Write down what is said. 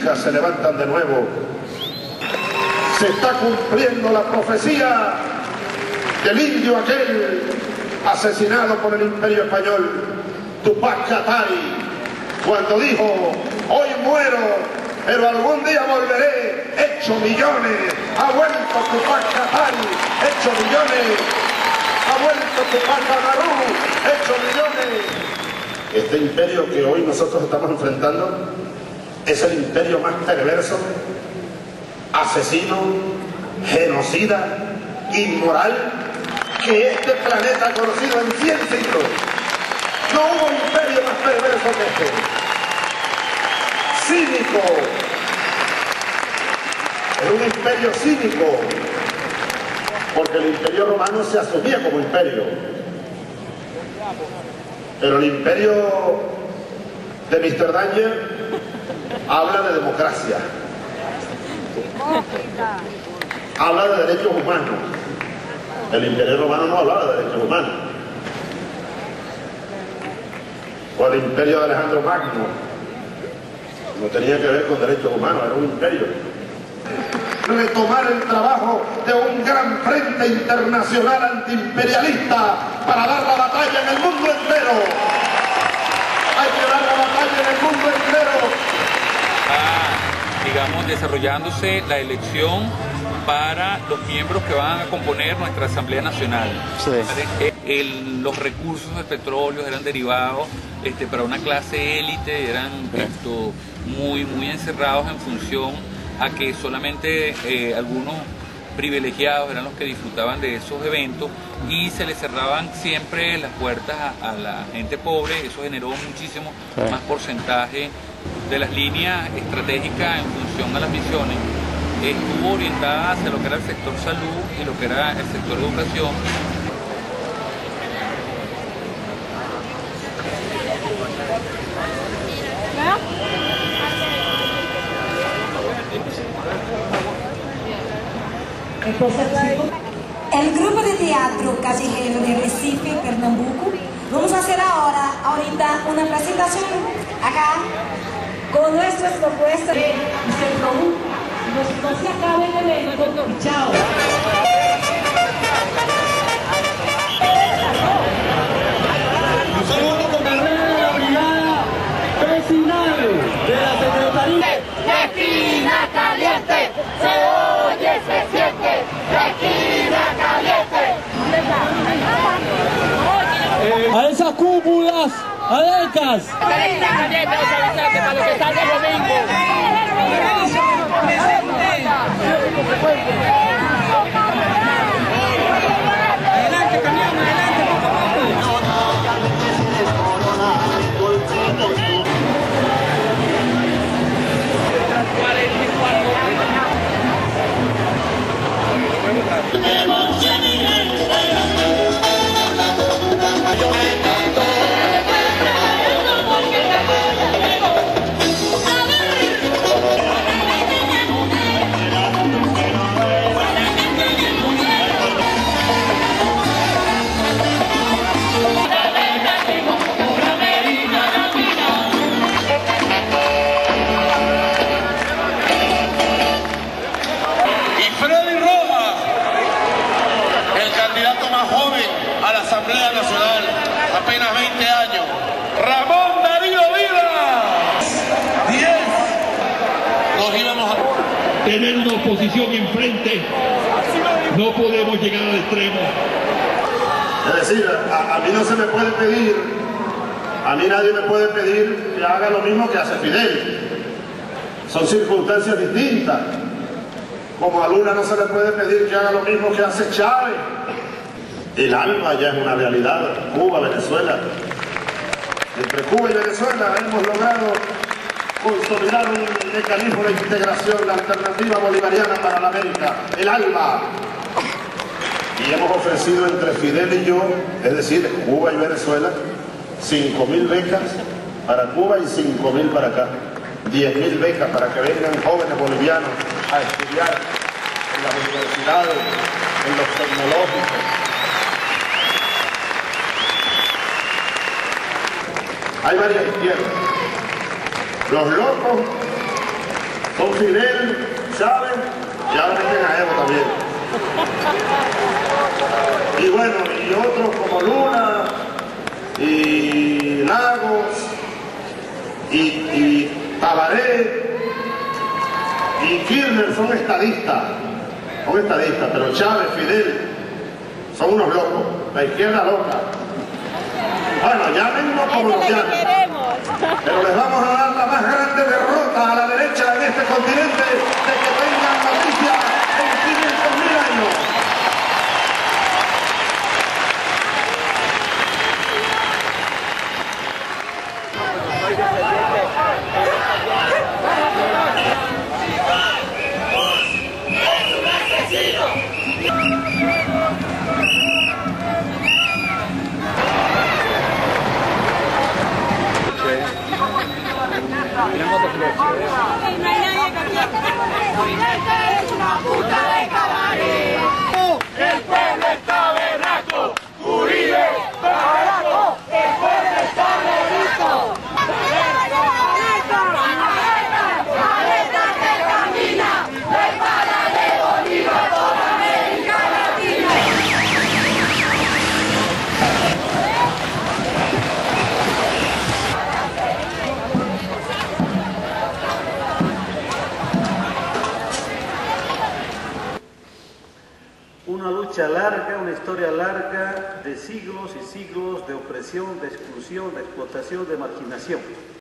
incas se levantan de nuevo. Se está cumpliendo la profecía del indio aquel asesinado por el Imperio Español, Tupac Katari, cuando dijo: hoy muero, pero algún día volveré, hecho millones. Ha vuelto Tupac Katari, hecho millones. Ha vuelto Tupac Amaru, hecho millones. Este imperio que hoy nosotros estamos enfrentando es el imperio más perverso, asesino, genocida, inmoral que este planeta ha conocido en 100 siglos. No hubo imperio más perverso que este. Cínico. Era un imperio cínico, porque el imperio romano se asumía como imperio. Pero el imperio de Mr. Danger habla de democracia, habla de derechos humanos. El imperio romano no hablaba de derechos humanos. O el imperio de Alejandro Magno no tenía que ver con derechos humanos, era un imperio. Retomar el trabajo de un gran frente internacional antiimperialista para dar la batalla en el mundo entero. Hay que dar la batalla en el mundo entero. Digamos, desarrollándose la elección para los miembros que van a componer nuestra Asamblea Nacional. Sí. Los recursos del petróleo eran derivados para una clase élite, eran muy encerrados en función a que solamente algunos privilegiados eran los que disfrutaban de esos eventos y se les cerraban siempre las puertas a la gente pobre. Eso generó muchísimo más porcentaje de las líneas estratégicas en función a las misiones. Estuvo orientada hacia lo que era el sector salud y lo que era el sector educación. El grupo de teatro callejero de Recife, Pernambuco, vamos a hacer ahorita una presentación acá con nuestras propuestas de no se acabe el evento. Chao. Un saludo con carrera de la brigada vecinal de la Secretaría. Esquina caliente, se oye, se siente. Esquina caliente. A esas cúpulas adentras. Esquina caliente, para los que están de domingo. Adelante, cambiamos, adelante, por favor. Asamblea Nacional, apenas 20 años, Ramón Darío Vivas. 10. Nos íbamos a tener una oposición enfrente. No podemos llegar al extremo. Es decir, a mí no se me puede pedir, a mí nadie me puede pedir que haga lo mismo que hace Fidel. Son circunstancias distintas. Como a Lula no se le puede pedir que haga lo mismo que hace Chávez. El ALBA ya es una realidad. Cuba, Venezuela. Entre Cuba y Venezuela hemos logrado consolidar un mecanismo de integración, la alternativa bolivariana para la América, el ALBA. Y hemos ofrecido entre Fidel y yo, es decir, Cuba y Venezuela, 5.000 becas para Cuba y 5.000 para acá. 10.000 becas para que vengan jóvenes bolivianos a estudiar en las universidades, en los tecnológicos. Hay varias izquierdas. Los locos con Fidel, Chávez y ahora meten a Evo también. Y bueno, y otros como Luna y Lagos y Tabaré y Kirchner son estadistas, pero Chávez, Fidel son unos locos, la izquierda loca. Bueno, llámennos como nos llamen, pero les vamos a dar la más grande derrota a la derecha en este continente de que tengan noticia en 500.000 años. Es una puta de cabaret. El pueblo está berraco. Uribe, barato. El pueblo está berraco. Maleta que camina. Prepárale Bolívar por América Latina. Una lucha larga, una historia larga de siglos y siglos de opresión, de exclusión, de explotación, de marginación.